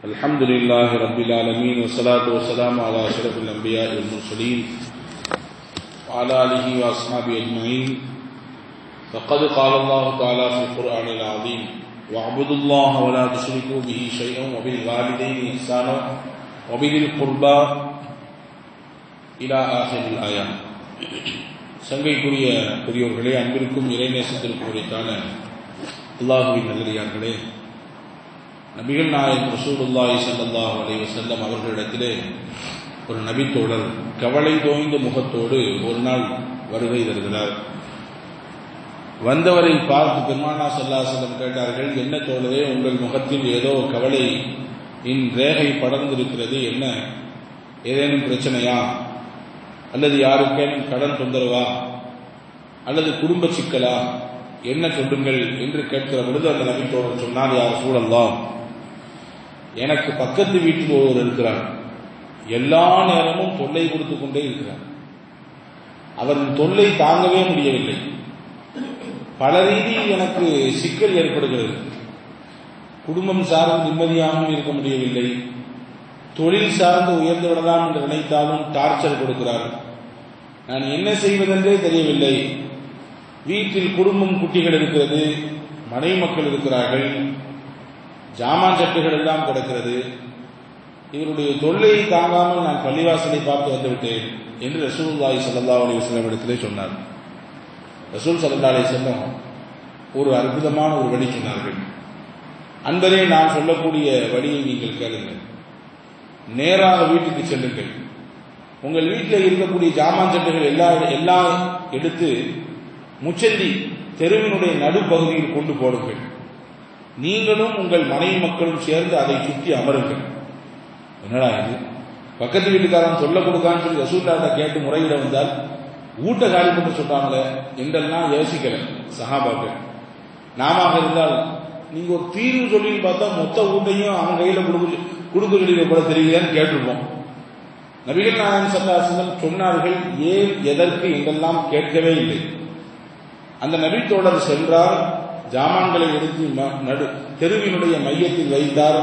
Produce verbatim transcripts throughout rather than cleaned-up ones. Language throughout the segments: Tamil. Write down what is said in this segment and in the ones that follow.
الحمد لله رب العالمين والصلاة والسلام على أشرف الأنبياء والمرسلين وعلى آله وأصحابه أجمعين. فقد قال الله تعالى في القرآن العظيم: واعبدوا الله ولا تشركوا به شيئا وبالوالدين إحسانا وبذي القربى إلى آخر الآية. சங்கைக்குரிய பெரியோர்களே, அன்பிற்கும் இறைநேசத்திற்கும் உரித்தான அல்லாஹுவின் நல்லடியார்களே, நபிகள் நாயகம் ரசூலுல்லாஹி ஸல்லல்லாஹு அலைஹி வஸல்லம் அவர்களிடத்திலே ஒரு நபித்தோழர் கவலை தோய்ந்த முகத்தோடு ஒரு நாள் வருகை தருகிறார். வந்தவரை பார்த்து பெருமானா ஸல்லல்லாஹு அலைஹி வஸல்லம் கேட்டார்கள், என்ன தோழரே, உங்கள் முகத்தில் ஏதோ கவலை இன் ரேகை படர்ந்திருக்கிறது, என்ன ஏதேனும் பிரச்சனையா, அல்லது யாருக்கேனும் கடன் தொந்தரவா, அல்லது குடும்ப சிக்கலா, என்ன சொல்லுங்கள் என்று கேட்கிற பொழுது அந்த நபித்தோழர் சொன்னார், யா ரசூலல்லாஹ், எனக்கு பக்கத்து வீட்டில் ஒருவர் இருக்கிறார், எல்லா நேரமும் தொல்லை கொடுத்து கொண்டே இருக்கிறார். அவரின் தொல்லை தாங்கவே முடியவில்லை. பல ரீதியில் எனக்கு சிக்கல் ஏற்படுகிறது. குடும்பம் சார்ந்து நிம்மதியாகவும் இருக்க முடியவில்லை. தொழில் சார்ந்து உயர்ந்து விடலாம் என்று நினைத்தாலும் டார்ச்சர் கொடுக்கிறார். நான் என்ன செய்வதென்றே தெரியவில்லை. வீட்டில் குடும்பம் குட்டிகள் இருக்கிறது, மனைவி மக்கள் இருக்கிறார்கள், ஜாமான் சட்டுகள் எல்லாம் கிடக்கிறது. இவருடைய தொல்லையை தாங்காமல் நான் பள்ளிவாசலை பார்த்து வந்துவிட்டேன் என்று ரசூலுல்லாஹி ஸல்லல்லாஹு அலைஹி வஸல்லம் இடத்திலே சொன்னார். ரசூல் ஸல்லல்லாஹு அலைஹி வஸல்லம் ஒரு அற்புதமான ஒரு வழி சொன்னார்கள். அன்பரே, நான் சொல்லக்கூடிய வழியை நீங்கள் கேளுங்கள். நேராக வீட்டுக்கு செல்லுங்கள். உங்கள் வீட்டில் இருக்கக்கூடிய ஜாமான் சட்டுகள் எல்லா எல்லாம் எடுத்து முச்சந்தி தெருவினுடைய நடுப்பகுதியில் கொண்டு போடுங்கள். நீங்களும் உங்கள் மனைவி மக்களும் சேர்ந்து அதை சுற்றி அமருங்கள். என்னடா இது, பக்கத்து வீட்டுக்காரன் சொல்ல கொடுக்கான்னு சொல்லி ரசூலுல்லாஹ்ட்ட கேட்டு முறையிட வந்தால் ஊட்ட காலி பண்ணி சொல்றாங்களே என்றெல்லாம் யோசிக்கல சஹாபாக்கள். நாம இருந்தால் நீங்க ஒரு தீர்வு சொல்லி பார்த்தா மொத்த ஊட்டையும் அவன் கையில கொடுக்க கொடுக்க சொல்லி கூட தெரியலன்னு கேட்டிருப்போம். நபிகள் நாயகம் ஸல்லல்லாஹு அலைஹி வஸல்லம் சொன்னார்கள், ஏன் எதற்கு என்றெல்லாம் கேட்கவே இல்லை. அந்த நபித்தோழர் சென்றார், ஜாமான்களை எடுத்து நடு தெருவினுடைய மையத்தில் வைத்தார்.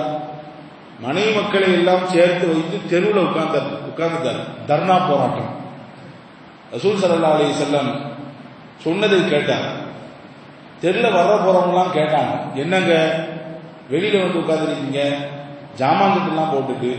மனைவி மக்களை எல்லாம் சேர்த்து வைத்து தெருவில் உட்கார்ந்த உட்கார்ந்தார். தர்ணா போராட்டம். ரசூல் ஸல்லல்லாஹு அலைஹி வஸல்லம் சொன்னதை கேட்டார். தெருவில் வர்ற போறவங்கலாம் கேட்டாங்க, என்னங்க வெளியில வந்து உட்கார்ந்துருக்கீங்க, ஜாமான் எல்லாம் போட்டுட்டு.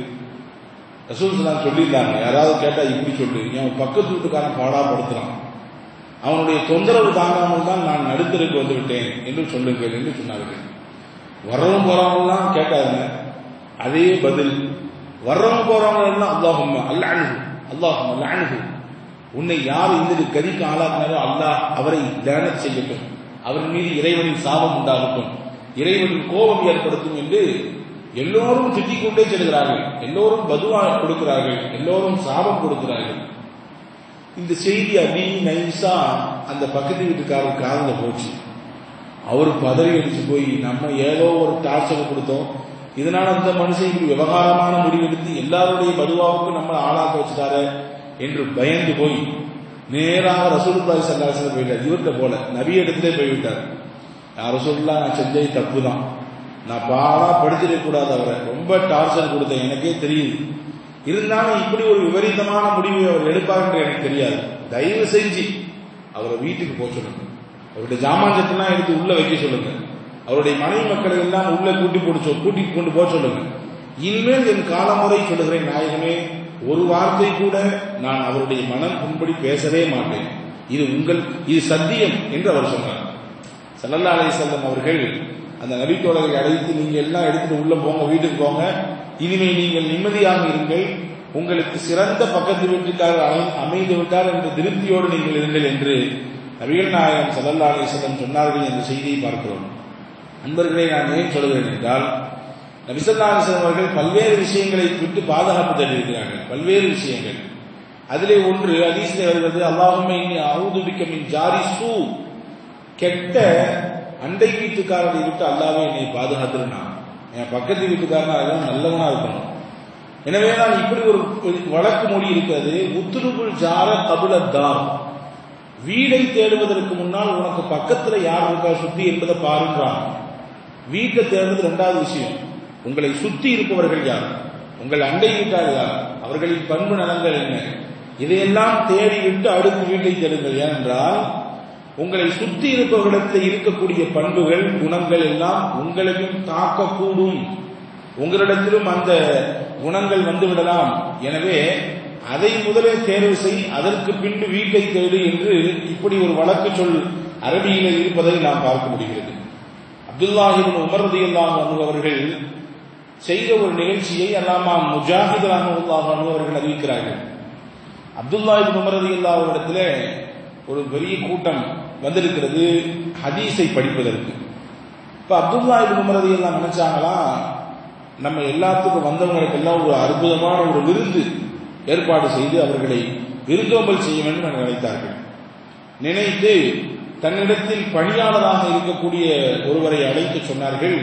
ரசூல் ஸல்லல்லாஹு சொல்லியிருந்தாங்க, யாராவது கேட்டா இப்படி சொல்லு, என் பக்கத்து வீட்டுக்காரன் பாடாப்படுத்துறான், அவனுடைய தொந்தரவு தாங்காமல் தான் நான் நடுத்தருக்கு வந்து விட்டேன் என்று சொல்லுங்கள் என்று சொன்னார்கள். வர்றவங்க போறவங்கலாம் கேட்டாங்க, அதே பதில். வர்றவங்க போறவங்க எல்லாம் அல்லாஹும்ம அல்அன்ஹு அல்லாஹும்ம அல்அன்ஹு, உன்னை யார் இந்த கதிக்கு ஆளாக்கினாரோ அல்லாஹ் அவரை லானத் செய்யட்டும், அவர் மீது இறைவனின் சாபம் உண்டாகட்டும், இறைவனின் கோபம் ஏற்படுத்தும் என்று எல்லோரும் திட்டிக் கொண்டே செல்கிறார்கள். எல்லோரும் பதுவா கொடுக்கிறார்கள், எல்லோரும் சாபம் கொடுக்கிறார்கள். இந்த செய்தி அடி நைசா அந்த பக்கத்து வீட்டுக்காரர் காதில் போச்சு. அவரு பதறி அடிச்சு போய், நம்ம ஏதோ ஒரு டார்ச்சர் கொடுத்தோம், இதனால அந்த மனுஷன் இப்படி விவகாரமான முடிவெடுத்து எல்லாருடைய பதுவாவுக்கும் நம்ம ஆளாக்க வச்சுட்டாரு என்று பயந்து போய் நேராக ரசூலுல்லாஹி ஸல்லல்லாஹு அலைஹி வஸல்லம் போயிட்டார். இவர்கிட்ட போல நபி இடத்திலே போய்விட்டார். ரசூலுல்லாஹ், நான் செஞ்சது தப்பு தான், நான் பாலா படிச்சிடக் கூடாது, அவரை ரொம்ப டார்ச்சர் கொடுத்தேன், எனக்கே தெரியுது. இருந்தாலும் இப்படி ஒரு விபரீதமான முடிவை அவர் எடுப்பார் என்று எனக்கு தெரியாது. தயவு செஞ்சு அவரை வீட்டுக்கு போக சொல்லுங்க, அவருடைய ஜாமான்லாம் எடுத்து உள்ள வைக்க சொல்லுங்க, அவருடைய மனைவி மக்களை எல்லாம் உள்ள கூட்டி போட்டு கூட்டிட்டு கொண்டு போக சொல்லுங்க. இனிமேல் என் காலமுறை சொல்லுகிறேன் நாயகமே, ஒரு வார்த்தை கூட நான் அவருடைய மனம் புண்படி பேசவே மாட்டேன், இது உங்கள் இது சத்தியம் என்று அவர் சொன்னார். ஸல்லல்லாஹு அலைஹி வஸல்லம் அவர்கள் அந்த நபித்தோழரை அழைத்து, நீங்க எல்லாம் எடுத்துட்டு உள்ள போங்க, வீட்டுக்கு போங்க, இனிமேல் நீங்கள் நிம்மதியாக இருங்கள், உங்களுக்கு சிறந்த பக்கத்து வீட்டுக்காரர் அமைந்து விட்டார் என்ற திருப்தியோடு நீங்கள் இருங்கள் என்று நபிகள் நாயகம் ஸல்லல்லாஹு அலைஹி வஸல்லம் சொன்னார்கள் என்ற செய்தியை பார்க்கிறோம். நண்பர்களே, நான் ஏன் சொல்கிறேன் என்றால், நபி ஸல்லல்லாஹு அலைஹி வஸல்லம் அவர்கள் பல்வேறு விஷயங்களை விட்டு பாதுகாப்பு தருகிறார்கள். பல்வேறு விஷயங்கள். அதிலே ஒன்று ஹதீஸிலே வருகிறது, அல்லாஹும்ம இன்னி அஊது பிக்க மின் ஜாரி சூ, கெட்ட அண்டை வீட்டுக்காரரை விட்டு அல்லாஹ்வே என்னை பாதுகாத்துருனா, என் பக்கத்து வீட்டுக்காரனா எல்லாம் நல்லவனா இருக்கணும். எனவே நான் இப்படி ஒரு வழக்கு மொழி இருக்கிறது, உத்துருபுல் ஜார கபுல தார், வீடை தேடுவதற்கு முன்னால் உனக்கு பக்கத்துல யார் இருக்கா சுத்தி என்பதை பாருங்கிறான். வீட்டை தேடுறது ரெண்டாவது விஷயம். உங்களை சுற்றி இருப்பவர்கள் யார், உங்கள் அண்டை வீட்டார் யார், அவர்களின் பண்பு நலங்கள் என்ன, இதையெல்லாம் தேடிவிட்டு அடுத்த வீட்டை தேடுங்கள். ஏனென்றால் உங்களை சுற்றி இருப்பவர்களிடத்தில் இருக்கக்கூடிய பண்புகள் குணங்கள் எல்லாம் உங்களையும் தாக்கக்கூடும், உங்களிடத்திலும் அந்த குணங்கள் வந்துவிடலாம். எனவே அதை முதலே தேர்வு செய், அதற்கு பின்பு வீட்டை தேடு என்று இப்படி ஒரு வழக்கு சொல் அரபியிலே இருப்பதை நாம் பார்க்க முடிகிறது. அப்துல்லாஹ் இப்னு உமர் ரலியல்லாஹு அன்ஹு அவர்கள் செய்த ஒரு நிகழ்ச்சியை அல்லாமா முஜாஹித் ரஹ்மத்துல்லாஹி அன்ஹு அவர்கள் அறிவிக்கிறார்கள். அப்துல்லாஹ் இப்னு உமர் ரலியல்லாஹு இடத்துல ஒரு பெரிய கூட்டம் வந்திருக்கிறது ஹதீஸை படிப்பதற்கு. இப்ப அப்துல்லாஹ் இப்னு உமர் ரலியல்லாஹு நினைச்சாங்களா, நம்ம எல்லாத்துக்கும் வந்தவங்களுக்கு எல்லாம் ஒரு அற்புதமான ஒரு விருந்து ஏற்பாடு செய்து அவர்களை விருந்தோம்பல் செய்ய வேண்டும் என்று நினைத்தார்கள். நினைத்து தன்னிடத்தில் பணியாளராக இருக்கக்கூடிய ஒருவரை அழைத்து சொன்னார்கள்,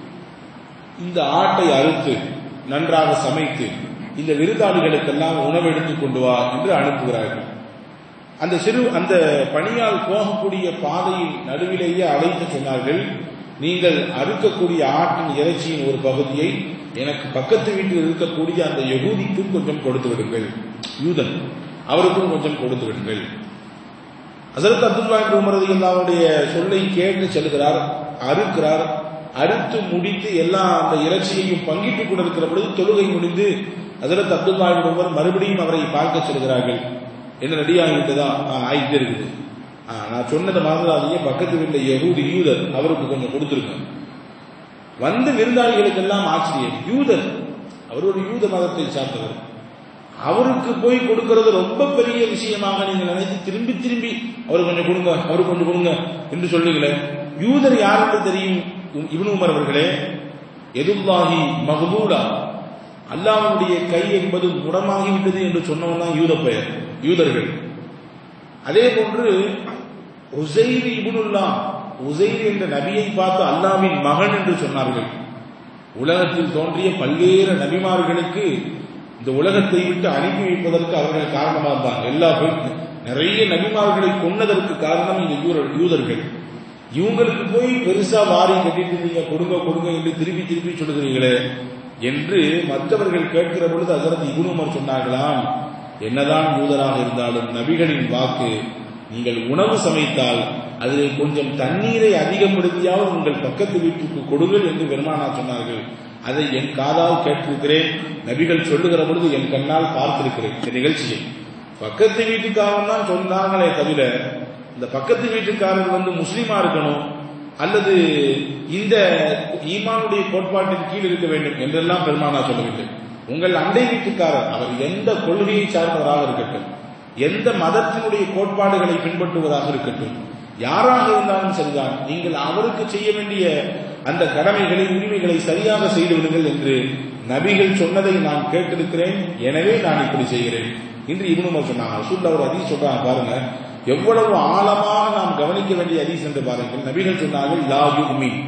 இந்த ஆட்டை அறுத்து நன்றாக சமைத்து இந்த விருந்தாளிகளுக்கெல்லாம் உணவு எடுத்துக் கொண்டு வா என்று அனுப்புகிறார்கள். அந்த சிறு அந்த பணியால் போகக்கூடிய பாதையின் நடுவிலேயே அழைத்து சொன்னார்கள், நீங்கள் அறுக்கக்கூடிய ஆட்டின் இறைச்சியின் ஒரு பகுதியை எனக்கு பக்கத்து வீட்டில் இருக்கக்கூடிய அந்த யகூதிக்கும் கொஞ்சம் கொடுத்து விடுங்கள், யூதன் அவருக்கும் கொஞ்சம் கொடுத்து விடுங்கள். ஹஸரத் அப்துல்லாஹ் இப்னு உமர் ரலியல்லாஹுடைய சொல்லை கேட்டு செல்கிறார், அறுக்கிறார். அறுத்து முடித்து எல்லா அந்த இறைச்சியையும் பங்கிட்டுக் கொண்டிருக்கிற பொழுது தொழுகை முடிந்து ஹஸரத் அப்துல்லாஹ் இப்னு உமர் மறுபடியும் அவரை பார்க்க செல்கிறார்கள். என்ன ரெடியாகிவிட்டதா? ஆயிட்டு இருக்குது. நான் சொன்னதை மறந்துடாதீங்க, பக்கத்து வீட்டில் யகூதி யூதர் அவருக்கு கொஞ்சம் கொடுத்துருக்கேன். வந்த விருந்தாளிகளுக்கெல்லாம் ஆச்சரியம், யூதர் அவர் ஒரு யூத மதத்தை சார்ந்தவர், அவருக்கு போய் கொடுக்கிறது ரொம்ப பெரிய விஷயமாக நீங்கள் நினைத்து திரும்பி திரும்பி அவர் கொஞ்சம் கொடுங்க அவர் கொஞ்சம் கொடுங்க என்று சொல்லுங்களே. யூதர் யார் என்று தெரியும் இப்னு உமர் அவர்களே? யதுல்லாஹி மக்லூலா, அல்லாஹ்வுடைய கை என்பது முடமாகிவிட்டது என்று சொன்னவன் தான் யூத பெயர், யூதர்கள். அதே போன்று உஸைர் இப்னுல்லாஹ், உஸைர் என்ற நபியை பார்த்து அல்லாஹ்வின் மகன் என்று சொன்னார்கள். உலகத்தில் தோன்றிய பல்வேறு நபிமார்களுக்கு இந்த உலகத்தை விட்டு அனுப்பி வைப்பதற்கு அவர்கள் காரணமாக இருந்தாங்க. எல்லா நிறைய நபிமார்களை கொன்னதற்கு காரணம் இந்த யூதர்கள். இவங்களுக்கு போய் பெருசா வாரி கட்டிட்டு நீங்க கொடுங்க கொடுங்க என்று திருப்பி திருப்பி சொல்லுகிறீங்களே என்று மற்றவர்கள் கேட்கிற பொழுது ஹஸரத் இப்னு உமர் சொன்னார்களாம், என்னதான் யூதராக இருந்தாலும் நபிகளின் வாக்கு, நீங்கள் உணவு சமைத்தால் அதில் கொஞ்சம் தண்ணீரை அதிகப்படுத்தியாவது உங்கள் பக்கத்து வீட்டுக்கு கொடுங்கள் என்று பெருமானார் சொன்னார்கள். அதை என் காதால் கேட்டிருக்கிறேன், நபிகள் சொல்லுகிற பொழுது என் கண்ணால் பார்த்திருக்கிறேன். இந்த நிகழ்ச்சியை பக்கத்து வீட்டுக்காரன் தான் சொன்னாங்களே தவிர இந்த பக்கத்து வீட்டுக்காரர் வந்து முஸ்லீமா இருக்கணும் அல்லது இந்த ஈமானுடைய கோட்பாட்டின் கீழ் இருக்க வேண்டும் என்றெல்லாம் பெருமானார் சொல்லவில்லை. உங்கள் அண்டை வீட்டுக்காரர் அவர் எந்த கொள்கையை சார்ந்தவராக இருக்கட்டும், எந்த மதத்தினுடைய கோட்பாடுகளை பின்பற்றுவதாக இருக்கட்டும், யாராக இருந்தாலும் சரிதான், நீங்கள் அவருக்கு செய்ய வேண்டிய அந்த கடமைகளை உரிமைகளை சரியாக செய்து விடுங்கள் என்று நபிகள் சொன்னதை நான் கேட்டிருக்கிறேன், எனவே நான் இப்படி செய்கிறேன் என்று இப்னு உமர் சொன்னாங்க. ரசூலுல்லாஹ் ஒரு ஹதீஸ் சொல்றாங்க பாருங்க, எவ்வளவு ஆழமாக நாம் கவனிக்க வேண்டிய ஹதீஸ் என்று பாருங்கள். நபிகள் சொன்னார்கள், லா யுமின்,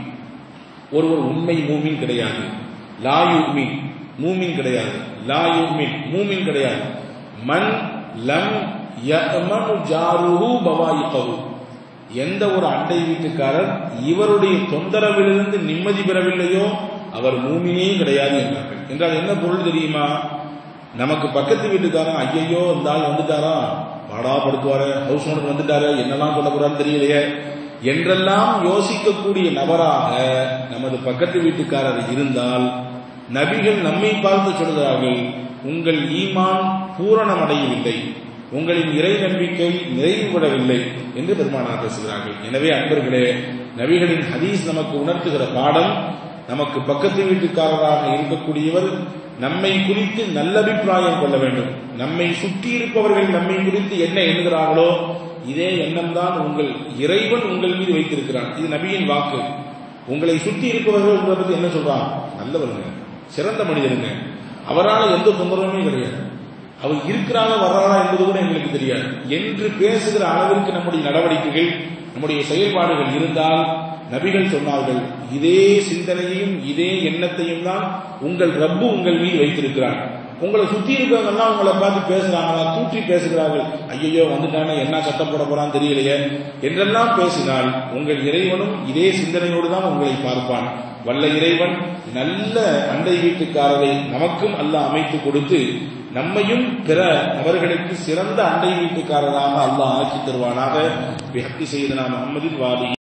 ஒருவர் உண்மை மூமின் கிடையாது. லா யுமின் மூமின் கிடையாது. லா யுமின் மூமின் கிடையாது. மன் லம் யஅமனு ஜாருஹு பவாயிகஹு, எந்த ஒரு அண்டை வீட்டுக்காரர் இவருடைய தொந்தரவிலிருந்து நிம்மதி பெறவில்லையோ அவர் மூமினே கிடையாது என்றார்கள். என்றால் என்ன பொருள் தெரியுமா? நமக்கு பக்கத்து வீட்டுக்காரன் ஐயையோ இந்த ஆள் வந்துட்டாரா, பாடாப்படுத்துவாரு, ஹவுஸ் ஓனர் வந்துட்டாரு, என்னெல்லாம் சொல்ல போறான்னு தெரியலையே என்றெல்லாம் யோசிக்கக்கூடிய நபராக நமது பக்கத்து வீட்டுக்காரர் இருந்தால் நபிகள் நம்மை பார்த்து சொல்கிறார்கள், உங்கள் ஈமான் பூரணமடையவில்லை, உங்களின் இறை நம்பிக்கை நிறைவுபடவில்லை என்று பெருமானார் பேசுகிறார்கள். எனவே அன்பர்களே, நபிகளின் ஹதீஸ் நமக்கு உணர்த்துகிற பாடம், நமக்கு பக்கத்து வீட்டுக்காரராக இருக்கக்கூடியவர் நம்மை குறித்து நல்லபிப்பிராயம் கொள்ள வேண்டும். நம்மை சுற்றி இருப்பவர்கள் நம்மை குறித்து என்ன எண்ணுகிறார்களோ இதே எண்ணம் தான் உங்கள் இறைவன் உங்கள் மீது வைத்திருக்கிறான். இது நபியின் வாக்கு. உங்களை சுற்றி இருப்பவர்கள் உங்களை பற்றி என்ன சொல்றாங்க? நல்லவருங்க, சிறந்த மனிதருங்க, அவரால் எந்த தொந்தரவுமே கிடையாது, அவர் இருக்கிறாங்க வர்றாரா என்பது கூட எங்களுக்கு தெரியாது என்று பேசுகிற அளவிற்கு நம்முடைய நடவடிக்கைகள் நம்முடைய செயல்பாடுகள் இருந்தால் நபிகள் சொன்னார்கள், இதே சிந்தனையையும் இதே எண்ணத்தையும் தான் உங்கள் ரப்பு உங்கள் மீது வைத்திருக்கிறார். உங்களை சுத்தி இருக்கிறவங்கெல்லாம் உங்களை பார்த்து பேசுறாங்களா, தூற்றி பேசுகிறார்கள், ஐயோ வந்துட்டானே என்ன சத்தம் போட போறான்னு தெரியலையே என்றெல்லாம் பேசினால் உங்கள் இறைவனும் இதே சிந்தனையோடு தான் உங்களை பார்ப்பான். வல்ல இறைவன் நல்ல அண்டை வீட்டுக்காரரை நமக்கும் அல்லாஹ் அமைத்து கொடுத்து நம்மையும் பிற நபர்களுக்கு சிறந்த அண்டை வீட்டுக்காரராக அல்லாஹ் ஆக்கி தருவானாக. விஹக்கி செய்தனா முஹம்மதின் வாலி